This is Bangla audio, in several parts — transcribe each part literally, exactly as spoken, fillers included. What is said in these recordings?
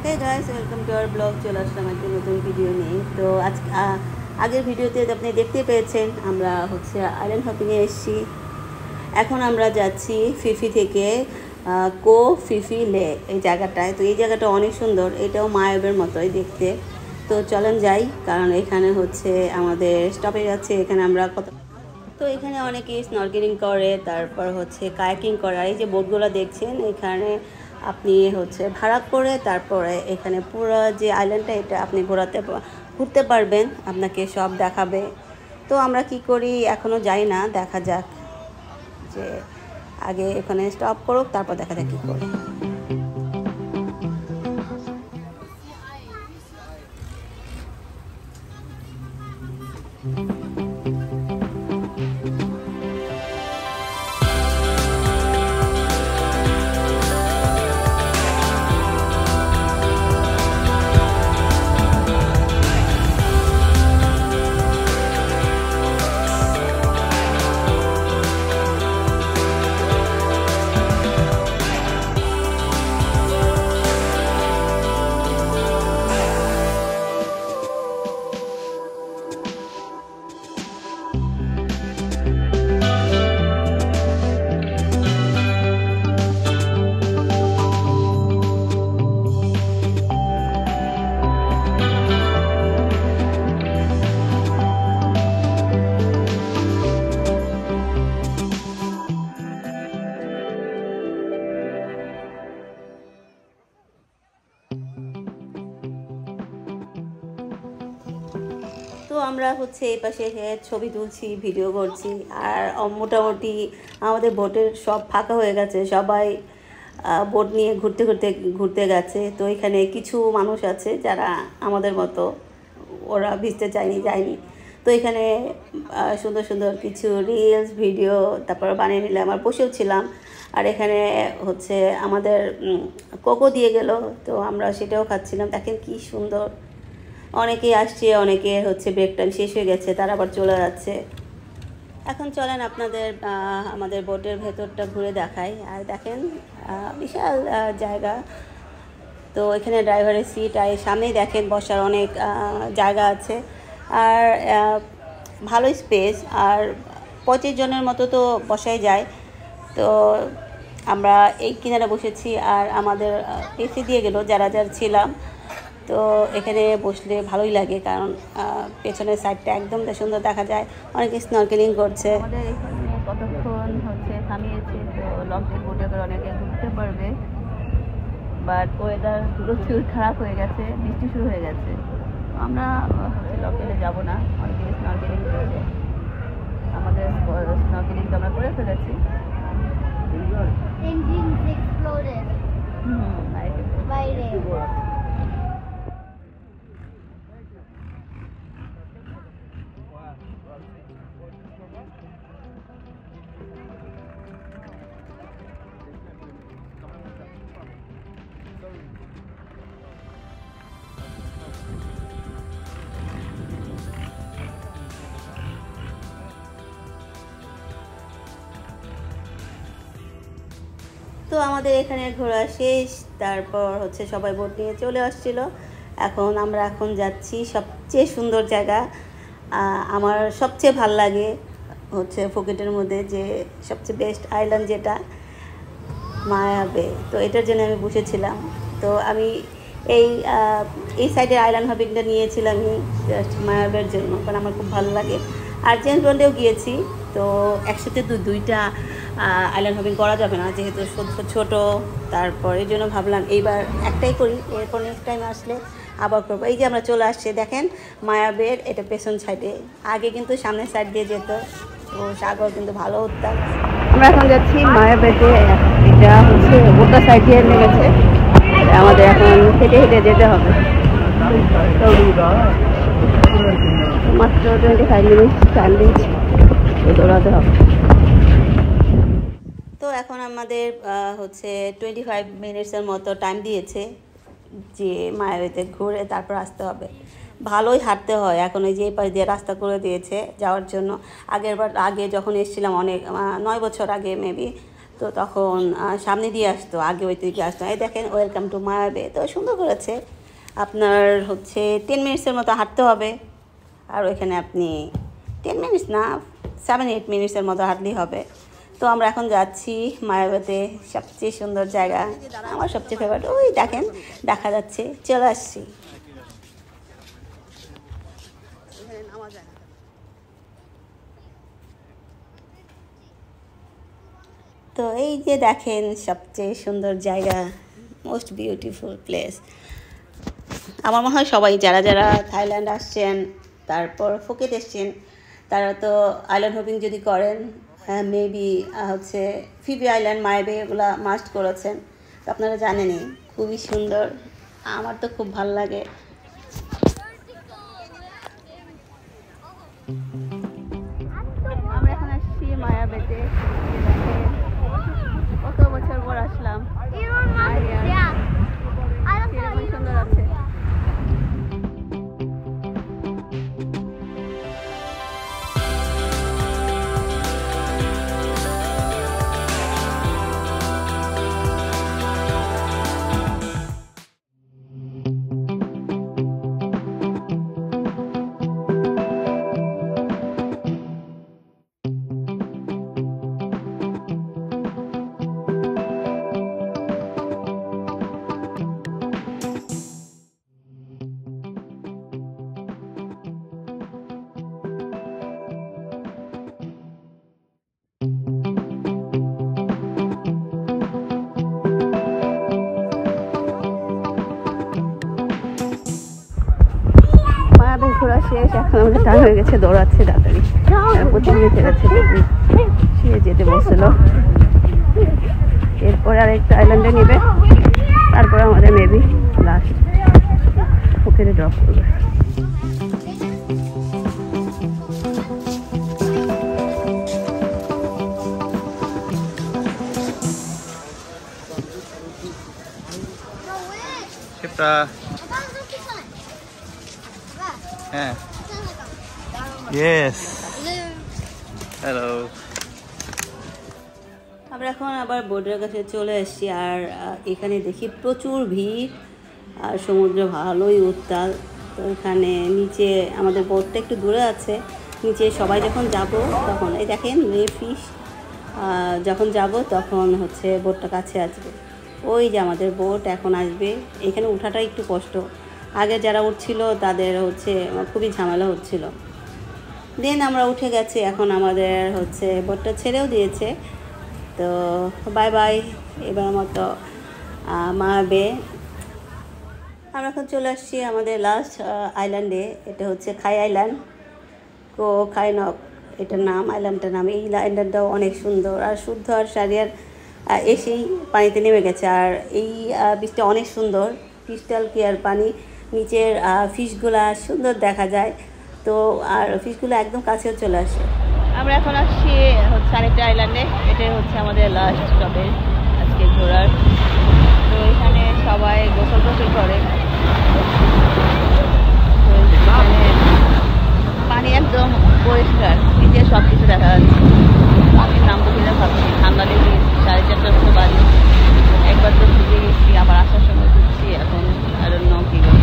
Hey guys welcome to our blog. চলে আসলাম একটা নতুন ভিডিও নিয়ে। তো আজ আগের ভিডিওতে আপনি দেখতে পেয়েছেন আমরা হচ্ছে আইল্যান্ড হপিংয়ে এসেছি। এখন আমরা যাচ্ছি ফিফি থেকে কো ফিফি লে এই জায়গাটায়। তো এই জায়গাটা অনেক সুন্দর, এটাও মায়াবের মতোই দেখতে। তো চলেন যাই, কারণ এখানে হচ্ছে আমাদের স্টপেজ আছে, এখানে আমরা কত তো এখানে অনেকে স্নরকেলিং করে, তারপর হচ্ছে কায়াকিং করে। আর এই যে বোটগুলো দেখছেন এখানে আপনি হচ্ছে ভাড়া করে তারপরে এখানে পুরো যে আইল্যান্ডটা এটা আপনি ঘোরাতে ঘুরতে পারবেন, আপনাকে সব দেখাবে। তো আমরা কি করি এখনও যাই না, দেখা যাক যে আগে এখানে স্টপ করুক তারপর দেখা যাক কী করে। তো আমরা হচ্ছে এই পাশে ছবি তুলছি, ভিডিও করছি। আর মোটামুটি আমাদের বোটের সব ফাঁকা হয়ে গেছে, সবাই বোট নিয়ে ঘুরতে ঘুরতে ঘুরতে গেছে। তো এখানে কিছু মানুষ আছে যারা আমাদের মতো, ওরা ভিজতে চায়নি, যায়নি। তো এখানে সুন্দর সুন্দর কিছু রিলস ভিডিও তারপর বানিয়ে নিলাম, আর বসেও ছিলাম। আর এখানে হচ্ছে আমাদের কোকো দিয়ে গেল, তো আমরা সেটাও খাচ্ছিলাম। দেখেন কি সুন্দর, অনেকেই আসছে, অনেকে হচ্ছে ব্রেক টাইম শেষ হয়ে গেছে, তারা আবার চলে যাচ্ছে। এখন চলেন আপনাদের আমাদের বোটের ভেতরটা ঘুরে দেখাই। আর দেখেন বিশাল জায়গা। তো এখানে ড্রাইভারের সিট, আর সামনেই দেখেন বসার অনেক জায়গা আছে, আর ভালো স্পেস। আর পঁচিশ জনের মতো তো বসাই যায়। তো আমরা এই কিনারে বসেছি, আর আমাদের এসি দিয়ে গেল যারা যারা ছিলাম। তো এখানে বসলে ভালোই লাগে, কারণ পেছনের সাইডটা একদম সুন্দর দেখা যায়। অনেকে স্নরকেলিং করছে। আমাদের এখানে কতক্ষণ হচ্ছে থামিয়েছে, তো লকটেল বোটে করে অনেকে ঘুরতে পারবে। বাট ওয়েদার পুরো চুর খারাপ হয়ে গেছে, বৃষ্টি শুরু হয়ে গেছে। আমরা লকটেলে যাব না, অনেকে স্নরকেলিং করছে। আমাদের স্নরকেলিং তো আমরা করে ফেলেছি। হুম বাইরে তো আমাদের এখানে ঘোরা শেষ, তারপর হচ্ছে সবাই বোট নিয়ে চলে আসছিল। এখন আমরা এখন যাচ্ছি সবচেয়ে সুন্দর জায়গা, আমার সবচেয়ে ভাল লাগে হচ্ছে ফুকেটের মধ্যে যে সবচেয়ে বেস্ট আইল্যান্ড যেটা মায়া বে। তো এটার জন্য আমি বসেছিলাম। তো আমি এই এই সাইডের আইল্যান্ড হপিংটা নিয়েছিলাম জাস্ট মায়া বের জন্য, কারণ আমার খুব ভালো লাগে। আর জেন্টস বন্ডেও গিয়েছি। তো একসাথে দু দুইটা আইল্যান্ড হপিং করা যাবে না, যেহেতু ছোটো। তারপর এই জন্য ভাবলাম এইবার একটাই করি, এরপর নেক্সট টাইম আসলে আবার করবো। এই যে আমরা চলে আসছি, দেখেন মায়াবের এটা পেছন সাইডে। আগে কিন্তু সামনের সাইড দিয়ে যেত, তো সাগর কিন্তু ভালো উঠতাম। আমরা এখন যাচ্ছি মায়াবেতে, এটা হচ্ছে ওটা সাইড দিয়ে নেমেছে, আমাদের এখন হেঁটে হেঁটে যেতে হবে। মাত্র টোয়েন্টি ফাইভ মিনিট টাইম দিয়েছি, দৌড়াতে হবে। তো এখন আমাদের হচ্ছে টোয়েন্টি ফাইভ মিনিটসের মতো টাইম দিয়েছে যে মায়াবেতে ঘুরে তারপর আসতে হবে। ভালোই হাঁটতে হয়, এখন ওই যে এই পাশ দিয়ে রাস্তা করে দিয়েছে যাওয়ার জন্য। আগের বার আগে যখন এসেছিলাম অনেক নয় বছর আগে মেবি, তো তখন সামনে দিয়ে আসতো, আগে ওই দিকে আসতো। এই দেখেন ওয়েলকাম টু মায়া বে, তো সুন্দর করেছে। আপনার হচ্ছে টেন মিনিটসের মতো হাঁটতে হবে, আর ওইখানে আপনি টেন মিনিটস না সেভেন এইট মিনিটসের মতো হাঁটলেই হবে। তো আমরা এখন যাচ্ছি মায়াবেতে, সবচেয়ে সুন্দর জায়গা, আমার সবচেয়ে ফেভারিট। ওই দেখেন দেখা যাচ্ছে, চলে আসছি। তো এই যে দেখেন সবচেয়ে সুন্দর জায়গা, মোস্ট বিউটিফুল প্লেস। আমার মনে হয় সবাই যারা যারা থাইল্যান্ড আসছেন, তারপর ফুকেট এসছেন, তারা তো আইল্যান্ড হপিং যদি করেন, মেবি হচ্ছে ফিবি আইল্যান্ড, মায়াবে এগুলো মাস্ট করেছেন। তো আপনারা জানেনই, খুবই সুন্দর, আমার তো খুব ভালো লাগে। আমরা এখন আসছি মায়াবেতে, কত বছর পর আসলাম, সুন্দর আছে। ঘোরা শেষ, এখন আমাদের টান হয়ে গেছে, দৌড়াচ্ছে তাড়াতাড়ি, প্রতিদিন ফেরাচ্ছে, সে যেতে বলছিল। এরপরে আর একটা আইল্যান্ডে নেবে, তারপরে আমাদের মেবি লাস্ট ফুকেটে ড্রপ করবে। হ্যাঁ, ইয়েস, হ্যালো। আমরা এখন আবার বোর্ডের কাছে চলে এসেছি, আর এখানে দেখি প্রচুর ভিড়, আর সমুদ্র ভালোই উত্তাল। তো এখানে নিচে আমাদের বোটটা একটু দূরে আছে, নিচে সবাই যখন যাব তখন এই দেখেন রে ফিশ, যখন যাব তখন হচ্ছে বোটটা কাছে আসবে। ওই যে আমাদের বোট এখন আসবে, এখানে ওঠাটা একটু কষ্ট, আগে যারা উঠছিল তাদের হচ্ছে খুবই ঝামেলা হচ্ছিল। দেন আমরা উঠে গেছি, এখন আমাদের হচ্ছে বোটটা ছেড়েও দিয়েছে। তো বাই বাই, এবার মতো মায়াবে। আমরা এখন চলে আসছি আমাদের লাস্ট আইল্যান্ডে, এটা হচ্ছে খাই আইল্যান্ড, কো খাইনক এটার নাম, আইল্যান্ডটার নাম। এই আইল্যান্ডটাও অনেক সুন্দর আর শুদ্ধ, আর সারিয়ার এসেই পানিতে নেমে গেছে। আর এই বীজটা অনেক সুন্দর, ক্রিস্টাল ক্লিয়ার পানি, নিচের ফিশগুলা সুন্দর দেখা যায়। তো আর ফিশগুলো একদম কাছেও চলে আসে। আমরা এখন আসছি হচ্ছে আরেকটা আইল্যান্ডে, এটাই হচ্ছে আমাদের লাস্ট স্টপেজ আজকে ঘোরার। তো এখানে সবাই গোসল গোসল করে, পানি একদম পরিষ্কার, নিচে সব কিছু দেখা যাচ্ছে। আমি নাম তো কিনে ভাবছি, ঠান্ডা লেগে সাড়ে চারটার মতো বাজে, একবার তো ঘুরে গেছি, আবার আসার সময় ঘুরছি, এখন আর অন্য কি করছি।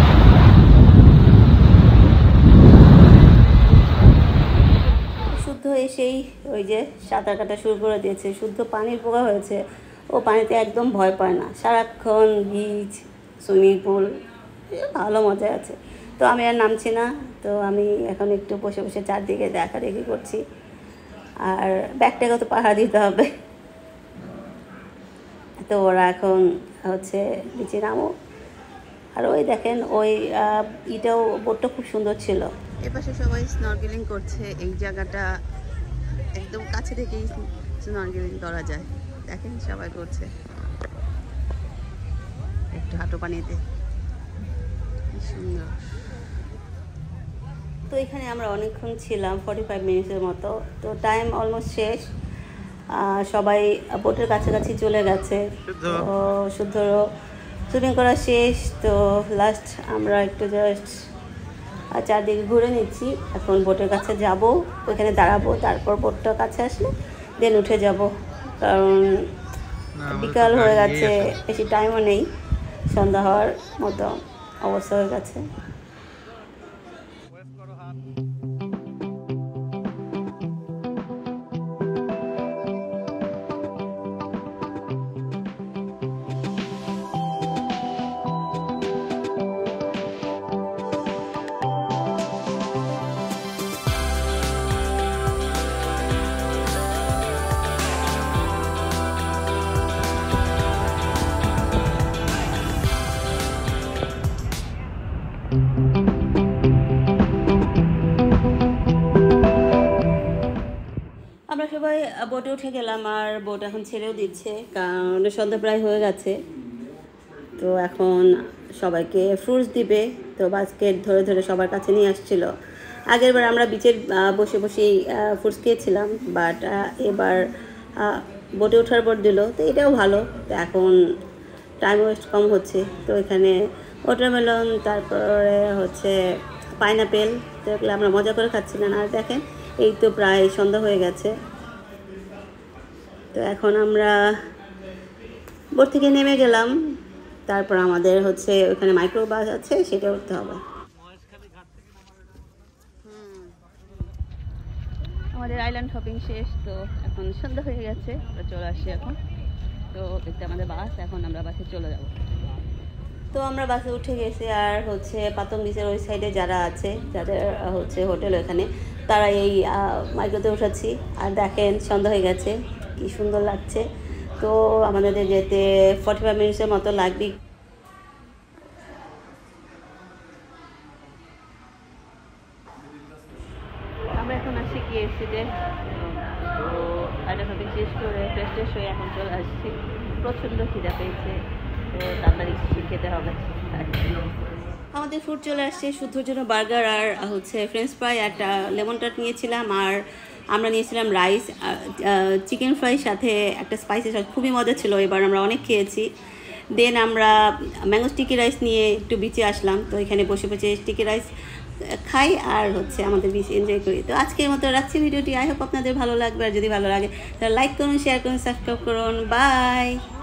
শুদ্ধ এসেই ওই যে সাঁতার কাটা শুরু করে দিয়েছে, শুদ্ধ পানির পোকা হয়েছে, ও পানিতে একদম ভয় পায় না, সারাক্ষণ বিচ, সুইমিং পুল, ভালো মজা আছে। তো আমি আর নামছি না, তো আমি এখন একটু বসে বসে চারদিকে দেখা দেখি করছি, আর ব্যাগটাকে তো পাহারা দিতে হবে। তো ওরা এখন হচ্ছে নিচে নামো, আর ওই দেখেন ওই ইটাও বোটটা খুব সুন্দর ছিল। এপাশে সবাই স্নরকেলিং করছে, এই জায়গাটা একদম কাছে থেকেই স্নরকেলিং করা যায়, দেখেন সবাই করছে একটু হাঁটু পানিতে, সুন্দর। তো এখানে আমরা অনেকক্ষণ ছিলাম, ফর্টি ফাইভ মিনিটের মতো। তো টাইম অলমোস্ট শেষ, সবাই বোটের কাছাকাছি চলে গেছে। তো শুদ্ধ শুটিং করা শেষ। তো লাস্ট আমরা একটু জাস্ট চারদিকে ঘুরে নিচ্ছি, এখন বোটের কাছে যাব, ওইখানে দাঁড়াবো, তারপর বোটটার কাছে আসলে দেন উঠে যাব। কারণ বিকাল হয়ে গেছে, বেশি টাইমও নেই, সন্ধ্যা হওয়ার মতো অবস্থা হয়ে গেছে। আমরা সবাই বোটে উঠে গেলাম, আর বোট এখন ছেড়েও দিচ্ছে কারণ সন্ধ্যা প্রায় হয়ে গেছে। তো এখন সবাইকে ফ্রুটস দিবে, তো বাস্কেট ধরে ধরে সবার কাছে নিয়ে আসছিল। আগের বার আমরা বিচের বসে বসেই ফ্রুটস খেয়েছিলাম, বাট এবার বোটে ওঠার পর দিল, তো এটাও ভালো। তো এখন টাইম ওয়েস্ট কম হচ্ছে। তো এখানে ওয়াটারমেলন, তারপরে হচ্ছে পাইনাপেল, তো এগুলো আমরা মজা করে খাচ্ছিলাম। আর দেখেন এই তো প্রায় সন্ধ্যা হয়ে গেছে। তো এখন আমরা বোট থেকে নেমে গেলাম, তারপর আমাদের হচ্ছে ওখানে মাইক্রো বাস আছে, সেটা উঠতে হবে। আমাদের আইল্যান্ড হপিং শেষ, তো এখন সন্ধ্যা হয়ে গেছে, আমরা চলে আসছি এখন। তো এটা আমাদের বাস, এখন আমরা বাসে চলে যাব। তো আমরা বাসে উঠে গেছি, আর হচ্ছে পাতং বিচের ওই সাইডে যারা আছে, যাদের হচ্ছে হোটেল ওখানে, তারা এই মাইক্রোতে উঠাচ্ছি। আর দেখেন সন্ধ্যা হয়ে গেছে, কি সুন্দর লাগছে। তো আমাদের যেতে ফর্টি ফাইভ মিনিটসের মতো লাগবে। আমরা এখন আসছি কেএফসিতে, তো আইল্যান্ড হপিং শেষ করে ফ্রেশ ট্রেশ হয়ে এখন চলে আসছি। প্রচণ্ড খিদা পেয়েছে, তো তাড়াতাড়ি খেতে হবে। আমাদের ফুড চলে আসছে, শুদ্ধর জন্য বার্গার আর হচ্ছে ফ্রেঞ্চ ফ্রাই, একটা লেমন টার্ট নিয়েছিলাম, আর আমরা নিয়েছিলাম রাইস, চিকেন ফ্রাই সাথে একটা স্পাইসি সস, খুবই মজা ছিল। এবার আমরা অনেক খেয়েছি। দেন আমরা ম্যাঙ্গো স্টিকি রাইস নিয়ে একটু বিচে আসলাম, তো এখানে বসে বসে স্টিকি রাইস খাই আর হচ্ছে আমাদের বিচ এনজয় করি। তো আজকের মতো রাখছি ভিডিওটি। আই হোপ আপনাদের ভালো লাগবে, আর যদি ভালো লাগে তাহলে লাইক করুন, শেয়ার করুন, সাবস্ক্রাইব করুন। বাই।